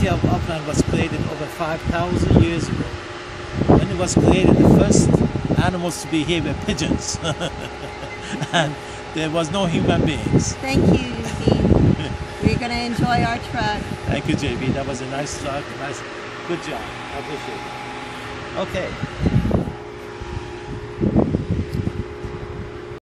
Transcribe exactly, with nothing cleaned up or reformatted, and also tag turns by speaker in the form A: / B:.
A: city of Upland was created over five thousand years ago. When it was created, the first animals to be here were pigeons. And there was no human beings.
B: Thank you, Dean. We're going to enjoy our trek.
A: Thank you, J B. That was a nice talk. Nice, good job. I appreciate it. Okay.